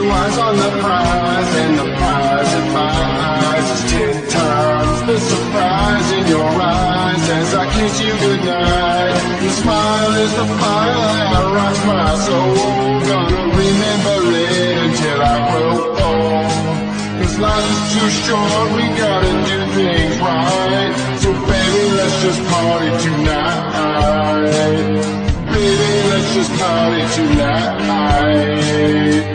eyes on the prize, and the prize it buys is 10 times the surprise in your eyes as I kiss you goodnight. Your smile is the fire that rocks my soul. Gonna remember it until I grow old. 'Cause life is too short, we gotta do things right. So baby, let's just party tonight. Baby, let's just party tonight.